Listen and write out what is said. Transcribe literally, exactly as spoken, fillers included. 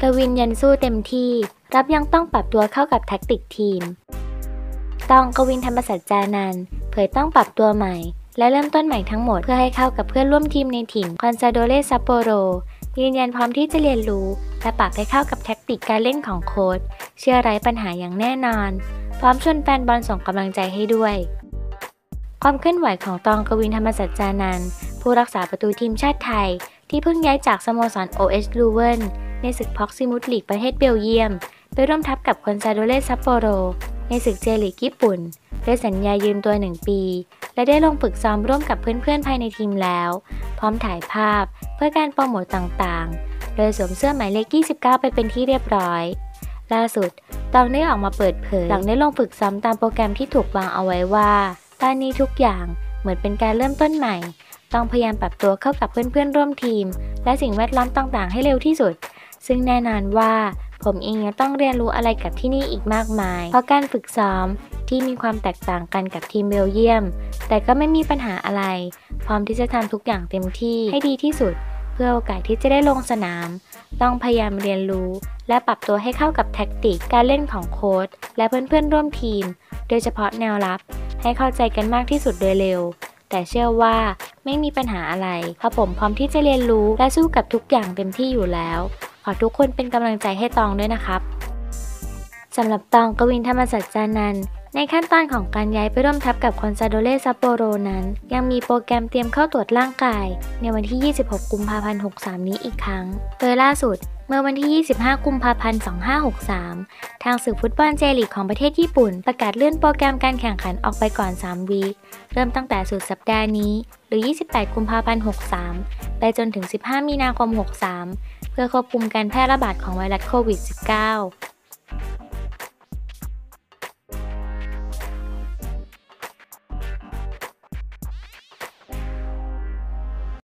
กวินยันสู้เต็มที่รับยังต้องปรับตัวเข้ากับแท็กติกทีมตองกวินธรรมสัจจานันท์เผยต้องปรับตัวใหม่และเริ่มต้นใหม่ทั้งหมดเพื่อให้เข้ากับเพื่อนร่วมทีมในถิ่นคอนซาโดเรซัปโปโรยืนยันพร้อมที่จะเรียนรู้และปรับให้เข้ากับแท็กติกการเล่นของโค้ชเชื่อไร้ปัญหาอย่างแน่นอนพร้อมชวนแฟนบอลส่งกำลังใจให้ด้วยความเคลื่อนไหวของตองกวินธรรมสัจจานันท์ผู้รักษาประตูทีมชาติไทยที่เพิ่งย้ายจากสโมสร โอ เอช ลูเวิลในศึกพ็อกซิมุสลีกประเทศเบลเยียมไปร่วมทัพกับคอนซาโดเรซัปโปโรในศึกเจลีกญี่ปุ่นด้วยสัญญายืมตัวหนึ่งปีและได้ลงฝึกซ้อมร่วมกับเพื่อนๆภายในทีมแล้วพร้อมถ่ายภาพเพื่อการโปรโมทต่างๆโดยสวมเสื้อหมายเลขยี่สิบเก้าไปเป็นที่เรียบร้อยล่าสุดตองได้ออกมาเปิดเผยหลังได้ลงฝึกซ้อมตามโปรแกรมที่ถูกวางเอาไว้ว่าตอนนี้ทุกอย่างเหมือนเป็นการเริ่มต้นใหม่ต้องพยายามปรับตัวเข้ากับเพื่อนๆร่วมทีมและสิ่งแวดล้อมต่างๆให้เร็วที่สุดซึ่งแน่นอนว่าผมเองยังต้องเรียนรู้อะไรกับที่นี่อีกมากมายเพราะการฝึกซ้อมที่มีความแตกต่างกันกับทีมเบลเยียมแต่ก็ไม่มีปัญหาอะไรพร้อมที่จะทำทุกอย่างเต็มที่ให้ดีที่สุดเพื่อโอกาสที่จะได้ลงสนามต้องพยายามเรียนรู้และปรับตัวให้เข้ากับแท็กติกการเล่นของโค้ชและเพื่อนๆร่วมทีมโดยเฉพาะแนวรับให้เข้าใจกันมากที่สุดโดยเร็วแต่เชื่อว่าไม่มีปัญหาอะไรเพราะผมพร้อมที่จะเรียนรู้และสู้กับทุกอย่างเต็มที่อยู่แล้วขอทุกคนเป็นกำลังใจให้ตองด้วยนะครับสำหรับตองกวินธรรมสัจจานันท์ในขั้นตอนของการย้ายไปร่วมทัพกับคอนซาโดเรซัปโปโรนั้นยังมีโปรแกรมเตรียมเข้าตรวจร่างกายในวันที่ยี่สิบหกกุมภาพันธ์หกสามนี้อีกครั้งโดยล่าสุดเมื่อวันที่ยี่สิบห้ากุมภาพันธ์สองพันห้าร้อยหกสิบสามทางสื่อฟุตบอลเจลีกของประเทศญี่ปุ่นประกาศเลื่อนโปรแกรมการแข่งขันออกไปก่อนสามวีคเริ่มตั้งแต่สุดสัปดาห์นี้หรือยี่สิบแปดกุมภาพันธ์หกสามไปจนถึงสิบห้ามีนาคมหกสามเพื่อควบคุมการแพร่ระบาดของไวรัสโควิด สิบเก้า